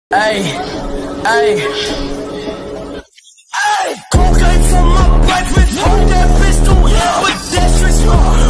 Ay, ay, ay. Cocaine for my breakfast, hold that pistol, yeah, with that stress.